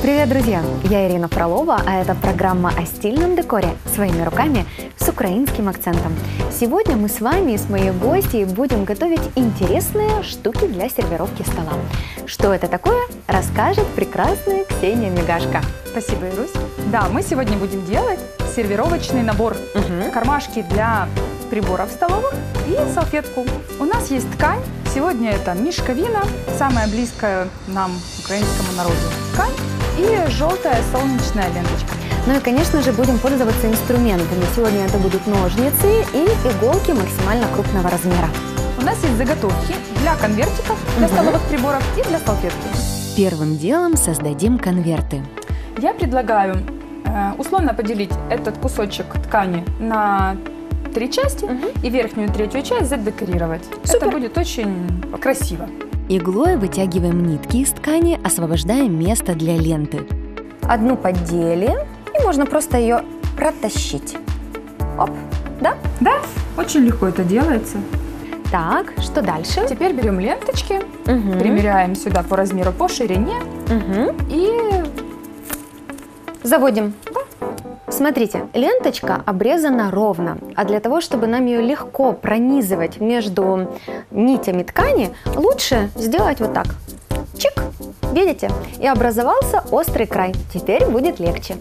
Привет, друзья! Я Ирина Фролова, а это программа о стильном декоре своими руками с украинским акцентом. Сегодня мы с вами и с моей гостьей будем готовить интересные штуки для сервировки стола. Что это такое, расскажет прекрасная Ксения Мигашко. Спасибо, Ирусь. Да, мы сегодня будем делать сервировочный набор. Кармашки для приборов столовых и салфетку. У нас есть ткань. Сегодня это мешковина, самая близкая нам, украинскому народу, ткань, и желтая солнечная ленточка. Ну и, конечно же, будем пользоваться инструментами. Сегодня это будут ножницы и иголки максимально крупного размера. У нас есть заготовки для конвертиков, для столовых приборов и для салфетки. Первым делом создадим конверты. Я предлагаю условно поделить этот кусочек ткани на 3 части и верхнюю третью часть задекорировать. Супер. Это будет очень красиво. Иглой вытягиваем нитки из ткани, освобождая место для ленты. Одну подделим, и можно просто ее протащить. Оп, да? Да, очень легко это делается. Так, что дальше? Теперь берем ленточки, примеряем сюда по размеру, по ширине и заводим. Смотрите, ленточка обрезана ровно, а для того, чтобы нам ее легко пронизывать между нитями ткани, лучше сделать вот так. Чик! Видите? И образовался острый край. Теперь будет легче.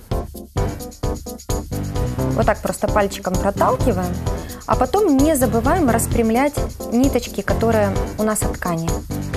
Вот так просто пальчиком проталкиваем, а потом не забываем распрямлять ниточки, которые у нас от ткани.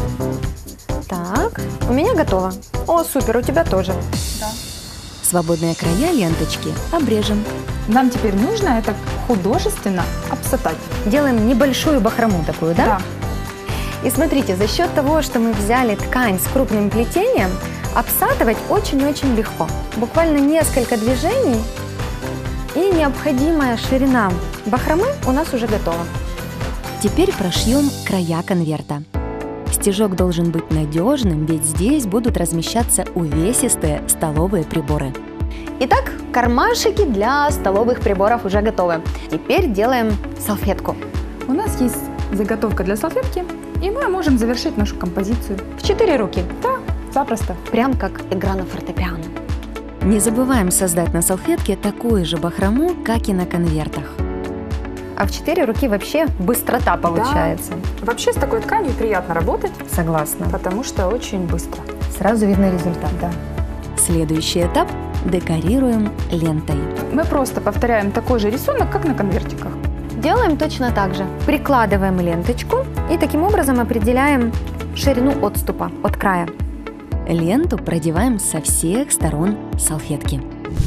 Так, у меня готово. О, супер, у тебя тоже. да. Свободные края ленточки обрежем. Нам теперь нужно это художественно обсатать. Делаем небольшую бахрому такую, да? Да. И смотрите, за счет того, что мы взяли ткань с крупным плетением, обсатывать очень-очень легко. Буквально несколько движений, и необходимая ширина бахромы у нас уже готова. Теперь прошьем края конверта. Стежок должен быть надежным, ведь здесь будут размещаться увесистые столовые приборы. Итак, кармашики для столовых приборов уже готовы. Теперь делаем салфетку. У нас есть заготовка для салфетки, и мы можем завершить нашу композицию. В 4 руки. Да, запросто. Прям как игра на фортепиано. Не забываем создать на салфетке такую же бахрому, как и на конвертах. А в 4 руки вообще быстрота получается. Да. Вообще с такой тканью приятно работать. Согласна. Потому что очень быстро. Сразу видно результат. Да. Следующий этап – декорируем лентой. Мы просто повторяем такой же рисунок, как на конвертиках. Делаем точно так же. Прикладываем ленточку и таким образом определяем ширину отступа от края. Ленту продеваем со всех сторон салфетки.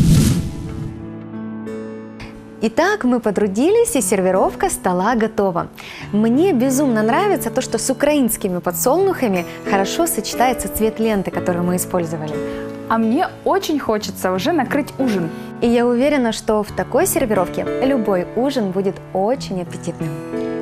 Итак, мы потрудились, и сервировка стола готова. Мне безумно нравится то, что с украинскими подсолнухами хорошо сочетается цвет ленты, которую мы использовали. А мне очень хочется уже накрыть ужин. И я уверена, что в такой сервировке любой ужин будет очень аппетитным.